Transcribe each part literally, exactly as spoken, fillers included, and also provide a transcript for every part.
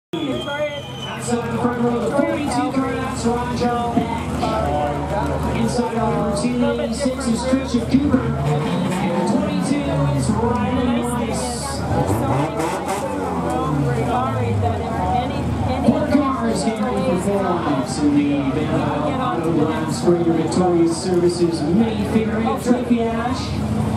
Outside the front row, the forty-two car, that's Roger Beck. Inside row number two eighty-six is Trisha Cooper. And twenty-two is Riley Weiss. Four cars getting ready for four laps in the Van Auto Lab Sprayer Victorious Services Mini Figure eight Trophy Ash.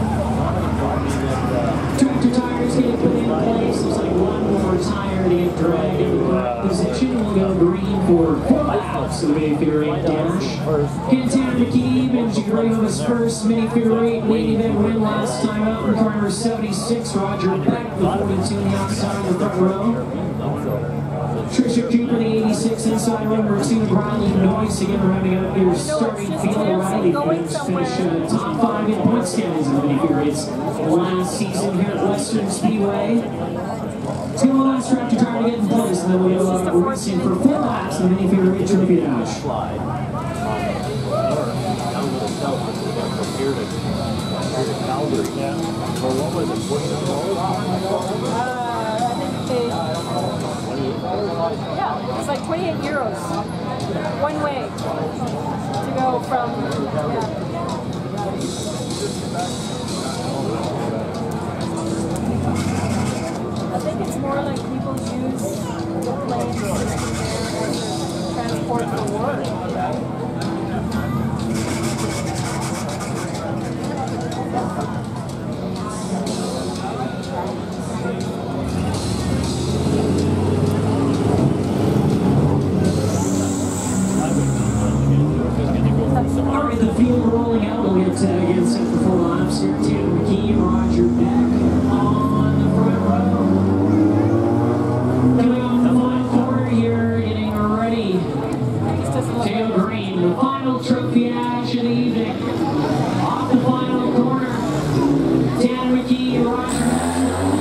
Tractor tires getting put in place. Looks like one more tire to get dragged into the correct position. We'll go green for four laps of the Mini Figure eight Dash. Cantana McKee managing to bring home his first Mini Figure eight main event win last time out. In car number seventy-six, Roger Beck, the forty-two on the outside of the front row. Trisha Cooper, the eighty-six, inside row number two, Riley Noyce, again rounding out your starting field. Riley finish uh, top five in point standings in the Mini Figure eights last season here at Westernspeedway. It's going to last tractor tire to get in place, and then we'll go uh, racing for four laps in the Mini Figure eight Trophy Dash. Yeah, it's like twenty-eight euros one way to go from, yeah. I think it's more like people use the planes to transport for work. Alright, the field rolling out. We'll get uh, again set for four laps here. Taylor McKee, Roger Beck on the front row. Coming off the final corner here, getting ready to go green. The final trophy ash of the evening. Off the final corner, Taylor McKee, Roger Beck.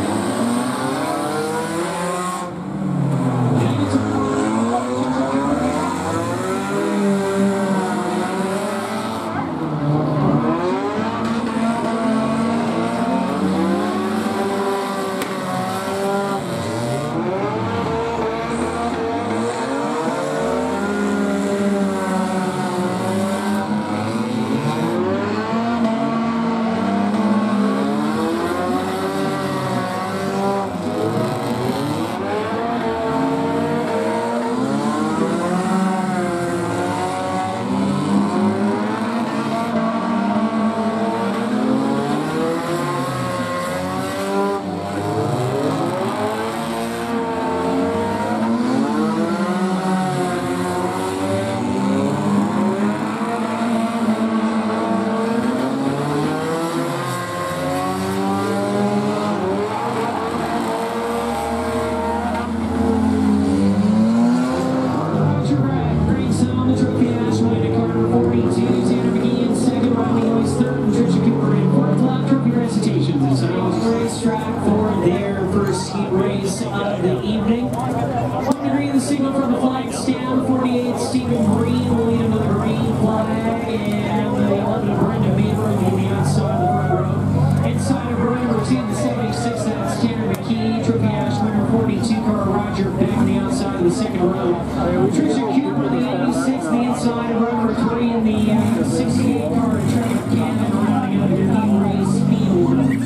Track for their first heat race of the evening. One degree of the signal from the flag stand. forty-eight Stephen Green will lead into the green flag, and the eleven Brenda Beaver will be outside the front row. Inside of row number two, the seventy-six, that's Tanner McKee. Trophy Ash winner forty-two car Roger Beck on the outside of the second row. Trisha Cooper, the eighty-six, the inside of row number three, and the uh, sixty-eight car Trevor Cannon rounding out your heat race field.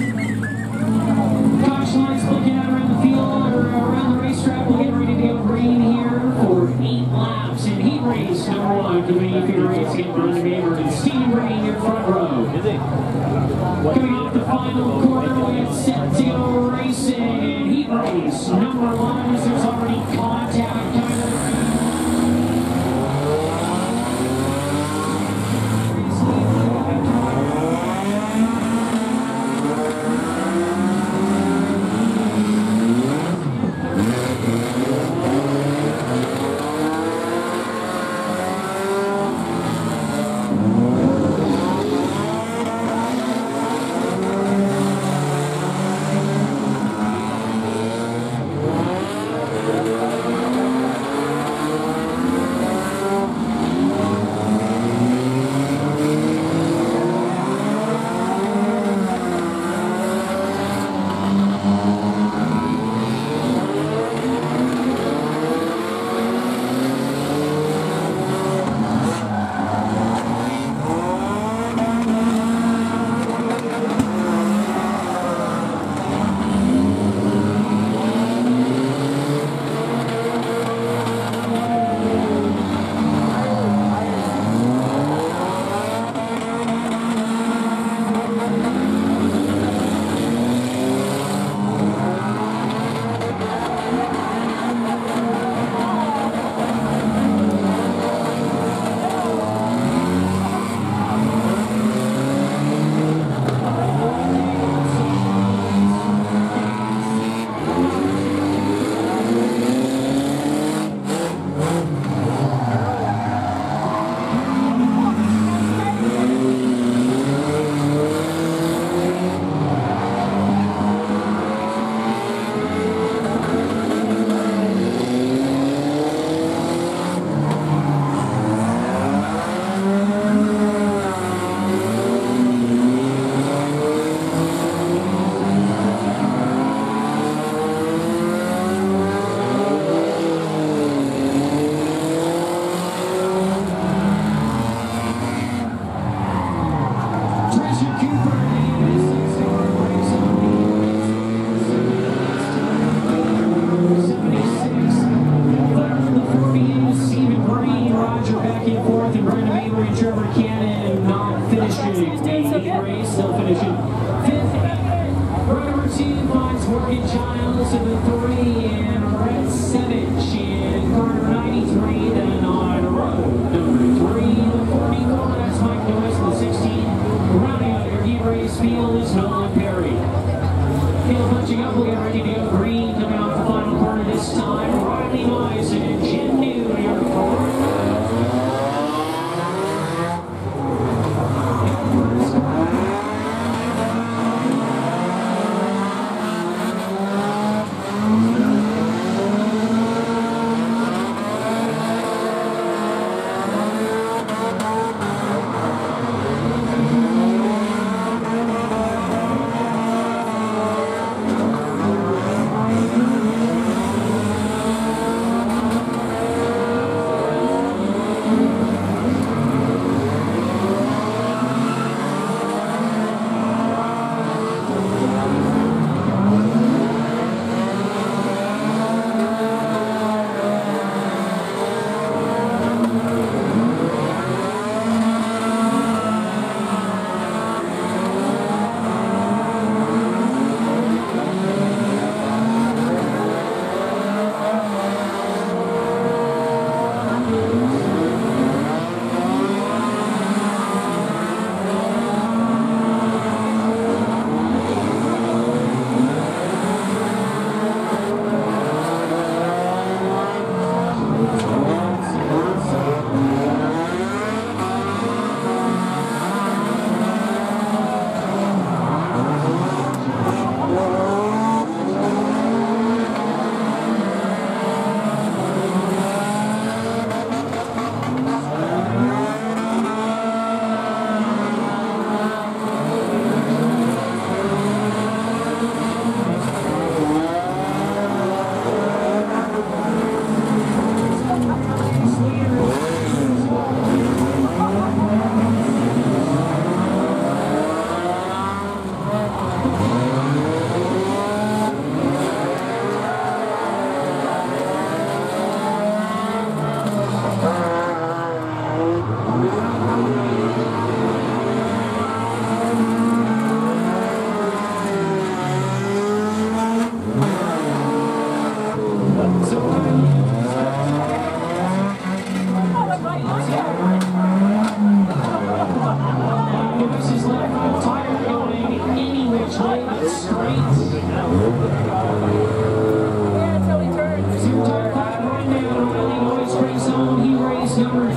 Lines looking out around the field or around the racetrack. We'll get ready to go green here for eight laps in heat race number one. The Mini Figure eights get Brenda Beaver and Stephen Green in front row. Coming off the final corner, we'll get set to go racing in heat race number one. As there's already contact coming to the field.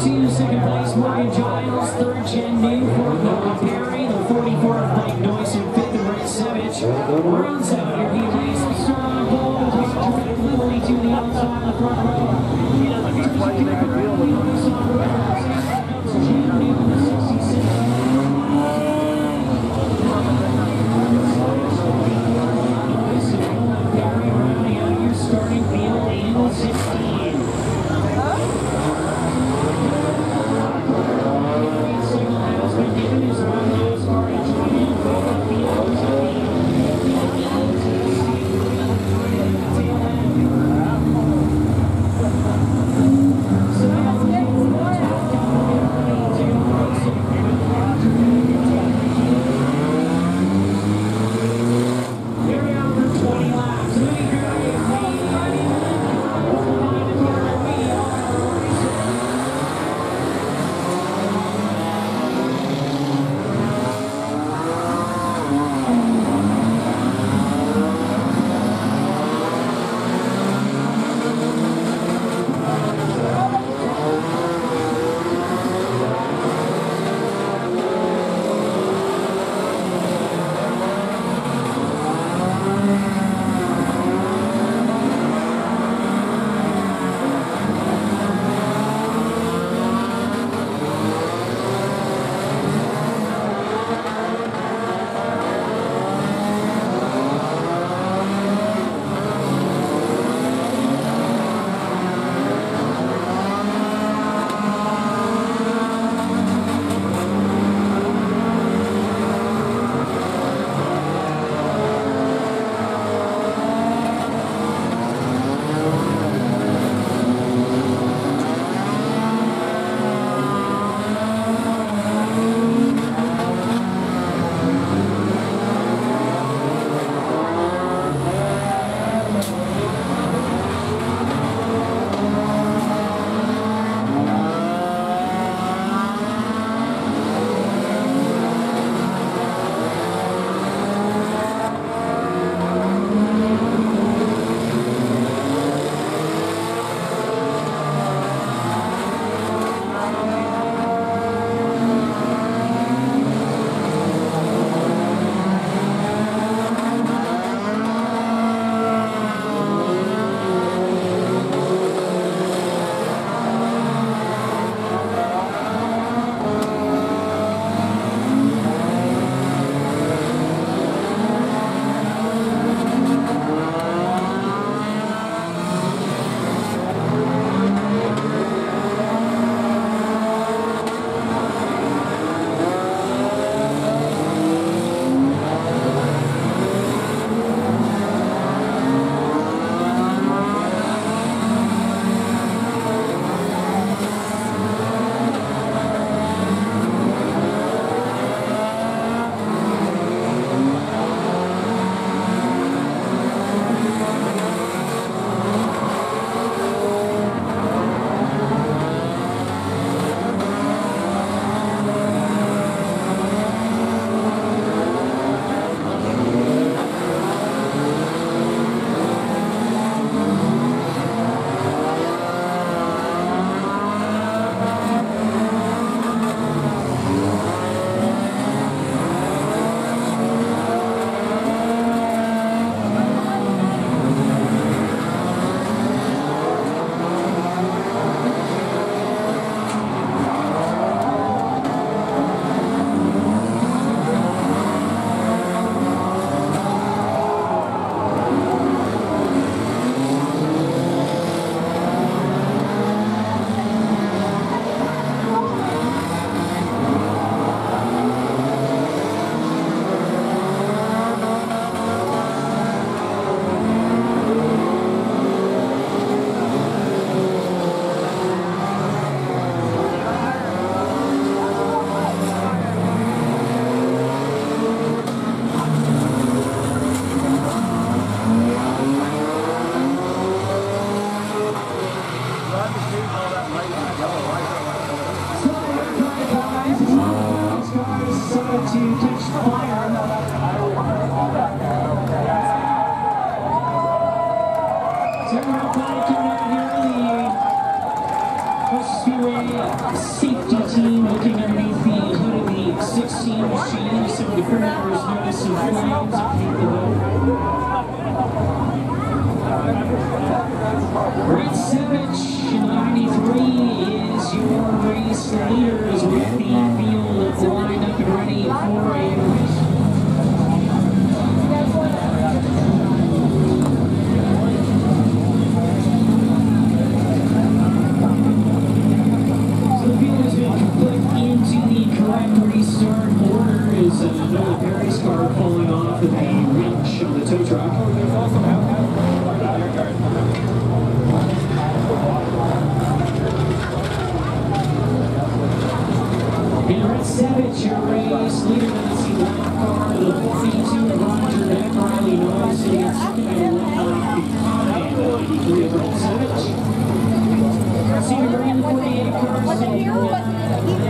to second place, Morgan Giles. Third, Jen New. Fourth, Noah Perry. The forty-fourth, Mike Noyce. And fifth, and Brett Savage. Rounds out your heat race. Start on the pole. The forty-two, the outside, the front row. He doesn't need to play, make a deal with him. Starting field in sixteen. Signal has been given as one last car in field. Speedway safety team looking underneath the hood of the sixteen machine. Some of the crew members notice some flames underneath the hood. Brett Savage in ninety-three is your race leaders with the field lined up and ready for a race. Restart order is another Perry's car falling off of the winch on the tow truck. And Brett Savage, your race leader, that's the lap car, the forty-two of Roger Beck, Riley Noyes, sitting at second and one lap behind the ninety-three of Brett Savage. Senior Marine forty-eight cars sitting there.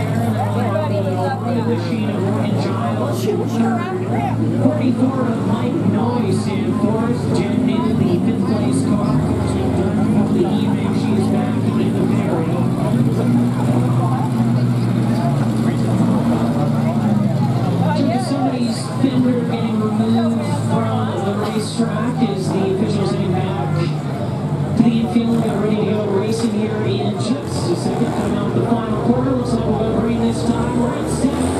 Machine of Morgan Giles, forty-four of Mike Noyes in fourth, Jen Newton, the fifth place car, done for the evening. She is back in the pairing. Somebody's fender getting removed from the racetrack as the officials heading back to the infield. Got ready to go racing here in just a second. Coming out the final quarter, looks like we'll go green this time. We're at seven.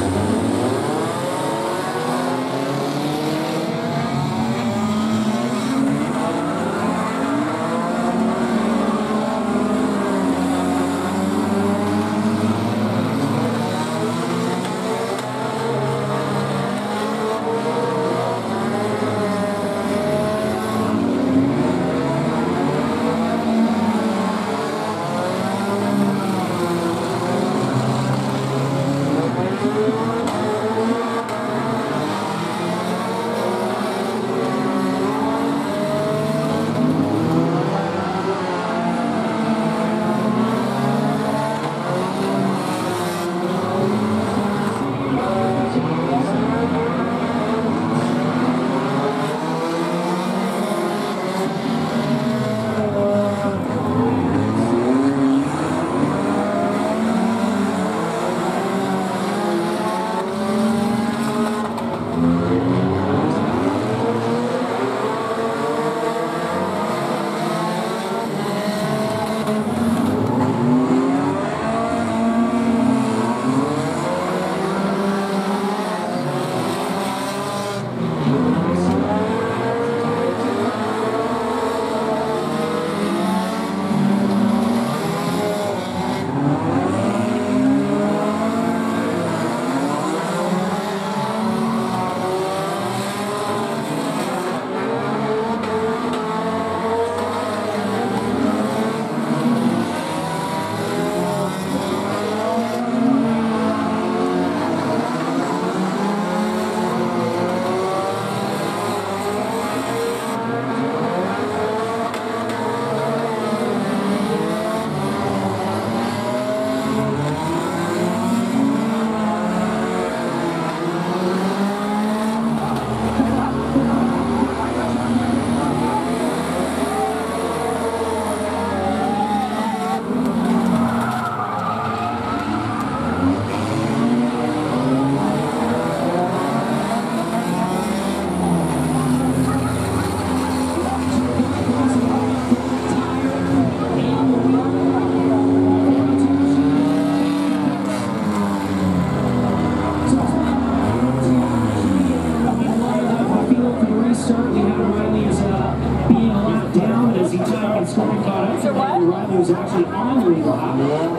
Was actually on the lap.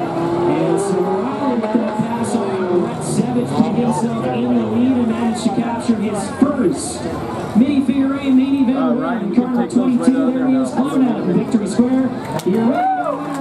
And so Riley with that pass on Brett Savage put himself in the lead and managed to capture his first mini figure eight main event uh, win. In car number twenty-two, right there he is, climbing out of Victory Square. You're ready to go,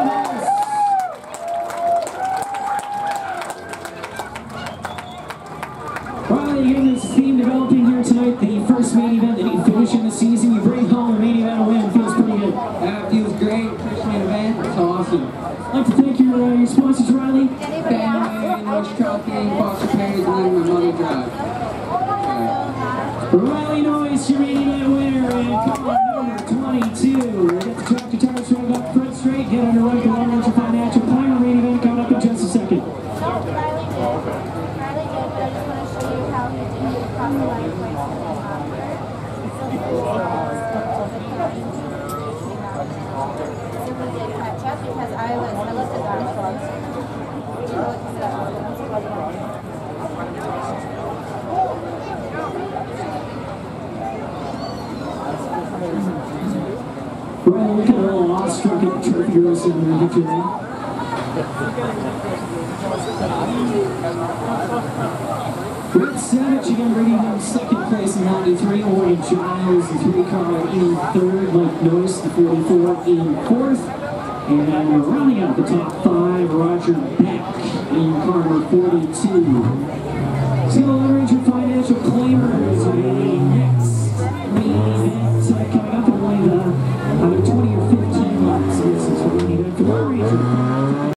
Riley, again, this theme developing here tonight. The first main event that you finish in the season. You bring home a main event win. Feels pretty good. That feels great. Event. It's awesome. I'd like to thank your, uh, your sponsors, Riley. Family, Lunch Trucking, Foster Perry's, and then my mother drive. Uh, Riley Noyes, your main event winner, and car number twenty-two. We'll get the tractor tires right up front straight, get on the right, the long financial planner main event. struck at Trophy Racing in their victory. Rick Savage again bringing home second place in ninety-three. Morgan Giles, the three car in third. Mike Noyce, the forty-four, in fourth. And rounding out the top five, Roger Beck in car number forty-two. So, Ranger Financial Claimers.